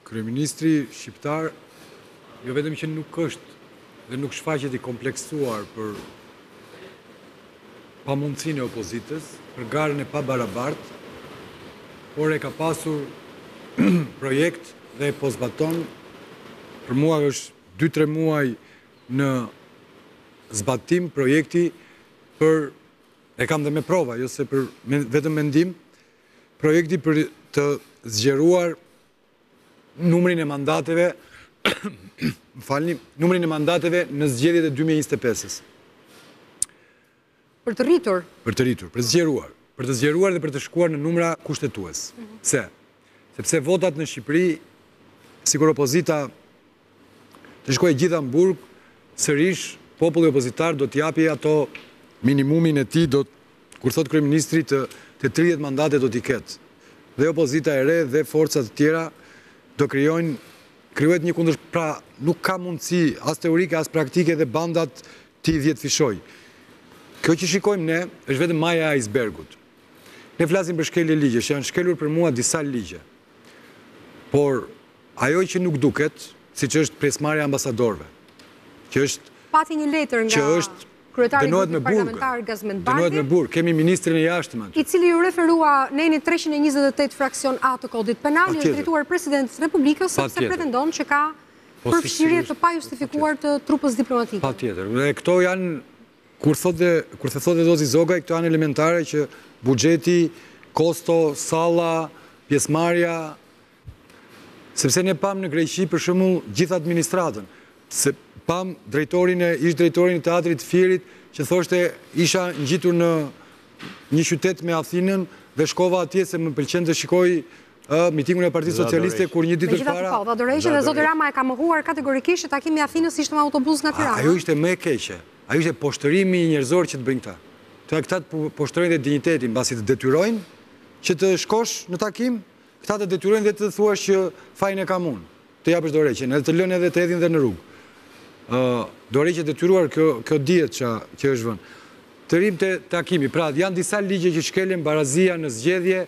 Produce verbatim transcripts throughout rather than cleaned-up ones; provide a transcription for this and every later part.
kryeministri shqiptar jo vetëm që nuk është dhe nuk shfaqet i kompleksuar për pamundësinë e opozitës, për garën e pabarabartë, por e ka pasur projekt dhe po zbaton. Për mua është dy tre muaj në zbatim projekti për, e kam dhe me prova, jo se për vetëm mendim, projekti për të zgjeruar numrin e mandateve, më falni, numrin e mandateve në zgjedhjet e dy mijë e njëzet e pesës. Për të rritur? Për të rritur, për të zgjeruar. Për të zgjeruar dhe për të shkuar në numra kushtetues. Pse? Sepse votat në Shqipëri, sikur opozita të shkojë gjitha në burg, sërish populli opozitar do t'japi ato minimumin e tij, do kur thot kryeministri të të tridhjetë mandate do t'i ketë. Dhe opozita e re dhe forcat të tjera do krijojnë krijohet një kundërsh, pra nuk ka mundësi as teorike as praktike dhe bandat t'i vjet fishoj. Kjo që shikojmë ne është vetëm maja e icebergut. Ne flasim për shkelje ligje, që janë shkelur për mua disa ligje. Por ajo që nuk duket, siç është pjesëmarrja e ambasadorëve, që është pati një letër nga kryetari i grupit parlamentar Gazmend Bardhi. Dënohet me burg, kemi ministrin e jashtëm aty. I cili ju referua neni treqind e njëzet e tetë fraksion A të kodit penal, i është drejtuar presidentës Republikës, sepse pretendon që ka përfshirje të pa justifikuar të trupës diplomatike. Patjetër. Dhe këto janë, kur thotë kur thotë Dozi Zogaj, këto janë elementare që buxheti, kosto, salla, pjesëmarrja, sepse ne pam në Greqi për shembull gjithë administratën. Se pam drejtorin e, ish drejtorin e teatrit Firit, që thoshte isha ngjitur në një qytet me Athinën dhe shkova atje se më pëlqen të shikoj mitingun e Partisë Socialiste kur një ditë para. Po, Dha Dorreqi dhe zoti Rama e ka mohuar kategorikisht që takimi i Athinës ishte me autobus nga Tirana. Ajo ishte më e keqe. Ajo ishte poshtërimi njerëzor që të bëjnë këta. Këta këta të poshtërojnë dhe dinjitetin, mbasi të detyrojnë që të shkosh në takim, këta të detyrojnë dhe të thuash që fajin e kam unë, të japësh Dorreqin, edhe të lënë edhe të hedhin dhe në rrugë. Dorreqi e detyruar, kjo dihet që është vënë. Të rim të takimi, pra janë disa ligje që shkelin barazia në zgjedhje,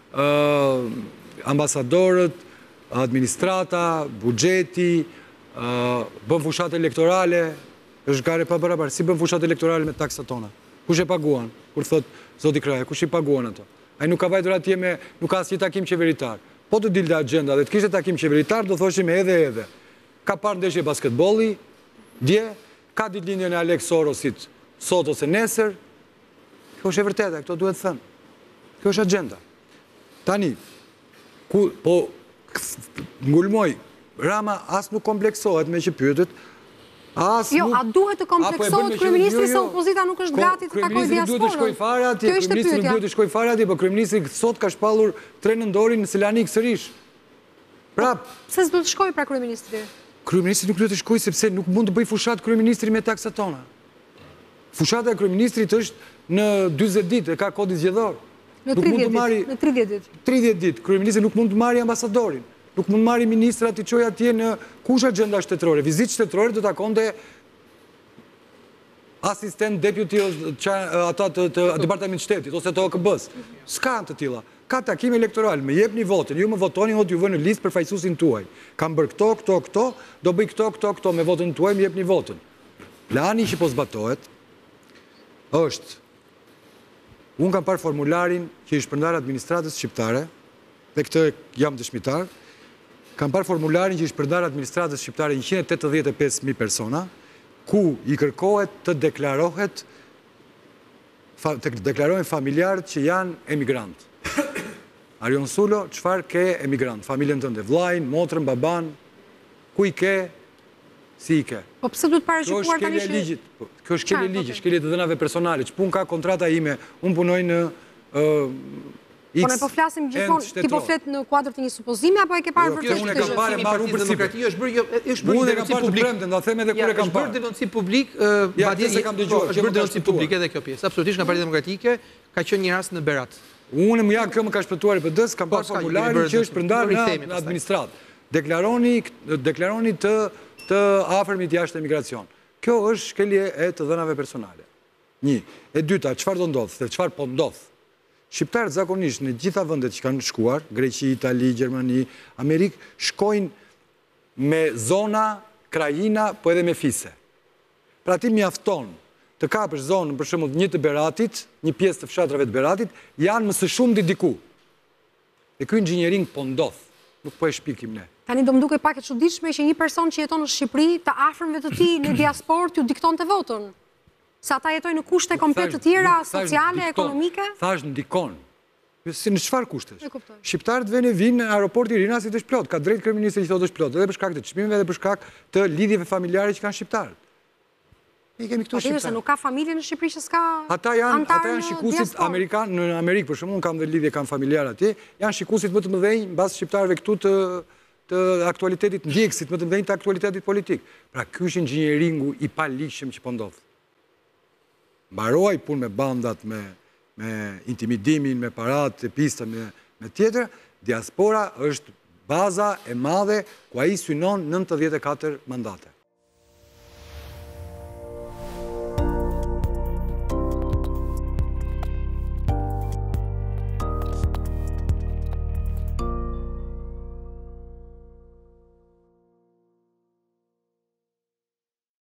ambasadorët, administrata, buxheti, bën fushat elektorale, është gare pa barabar, si bën fushat elektorale me taksat tona? Kush e paguan? Kur thot zoti Kraja, kush i paguan ato? Ai nuk ka vajtur atje me, nuk ka asnjë takim qeveritar. Po të dilte agenda dhe të kishte takim qeveritar, do thoshim edhe edhe. Ka parë ndeshje basketbolli, dje, ka ditëlindjen e Alex Sorosit sot ose nesër. Kjo është e vërteta, këto duhet thënë. Kjo është agenda. Tani, ku, po, ngulmoj, Rama as nuk kompleksohet me që pyetet, as jo, nuk... a duhet të kompleksohet kryeministri se opozita nuk është gati të takojë diasporën? Kryeministri duhet të shkojë fare atje, kryeministri nuk duhet të shkojë fare atje, po kryeministri sot ka shpallur tre nëndorin në Selanik sërish. Pra, pse s'duhet të shkojë pra kryeministri? Kryeministri nuk duhet të shkojë sepse nuk mund të bëj fushat kryeministri me taksat tona. Fushata e kryeministrit është në dyzet ditë, e ka kodin zgjedhor. Në tridhjetë ditë. tridhjetë ditë. Kryeministri nuk mund të marrë ambasadorin. Nuk mund të marrë ministrat i çojë atje në kush agenda shtetërore. Vizitë shtetërore do takonte asistent deputy ata të departamentit shtetit ose të O K B-s. S'ka të tilla. Ka takim elektoral, me jepni votën, ju më votoni, hot ju vënë në listë për fajsusin tuaj. Kam bërë këto, këto, këto, do bëj këto, këto, këto, me votën tuaj, më jepni votën. Plani që po zbatohet është, unë kam parë formularin që i shpërndar administratës shqiptare, dhe këtë jam dëshmitar, kam parë formularin që i shpërndar administratës shqiptare njëqind e tetëdhjetë e pesë mijë persona, ku i kërkohet të deklarohet, të deklarohen familjarët që janë emigrantë. Arion Sulo, qëfar ke emigrant? Familjen tënde, vlajnë, motrën, baban, ku i ke, si i ke? Po pëse duhet parashikuar tani që... Kjo është shkelje ligjit, shkelje të dhënave personale, që pun ka kontrata ime, unë punoj në Po ne po flasim gjithmonë, ti po flet në kuadër të një supozimi, apo e ke parë vërtet unë e kam parë e marrë për sipër. Është bërë denonci publik. Nda them edhe kur e kam parë. Është bërë denonci publik, madje është bërë denonci publik edhe kjo pjesë. Absolutisht nga Partia Demokratike ka qenë një rast në Berat. Unë më ja kjo më ka shpëtuar i P D-s, kam parë formularin që është përndar në administratë. Deklaroni të afërmit jashtë emigracion. Kjo është shkelje e të dhënave personale. Një. E dyta, çfarë do ndodh? Se çfarë po ndodh? Shqiptarët zakonisht në gjitha vendet që kanë shkuar, Greqi, Itali, Gjermani, Amerikë, shkojnë me zona, krajina, po edhe me fise. Pra ti mjafton të kapësh zonën për shembull një të Beratit, një pjesë të fshatrave të Beratit, janë më së shumti diku. Dhe ky inxhiniering po ndodh, nuk po e shpikim ne. Tani do më duke pak e çuditshme që një person që jeton në Shqipëri, të afërmve të tij në diasporë ju diktonte votën. Sa ata jetojnë në kushte komplet të tjera, sociale, ekonomike? Thash ndikon. Si në çfarë kushtesh? Shqiptarët vënë vinë në aeroporti Rinasit është plot, ka drejt kryeministri që thotë është plot, edhe për shkak të çmimeve edhe për shkak të lidhjeve familjare që kanë shqiptarët. Ne kemi këtu shqiptarë. Se nuk ka familje në Shqipëri që s'ka ata janë ata janë shikuesit amerikan në Amerikë, për shembull, kam dhe lidhje kanë familjar atje, janë shikuesit më të mëdhenj mbas shqiptarëve këtu të të aktualitetit ndjekësit më të mëdhenj të aktualitetit politik. Pra ky është inxhinieringu i paligjshëm që po ndodh. Mbaroi punë me bandat, me me intimidimin, me parat, pista, me, me tjetër, diaspora është baza e madhe ku ai synon nëntëdhjetë e katër mandate.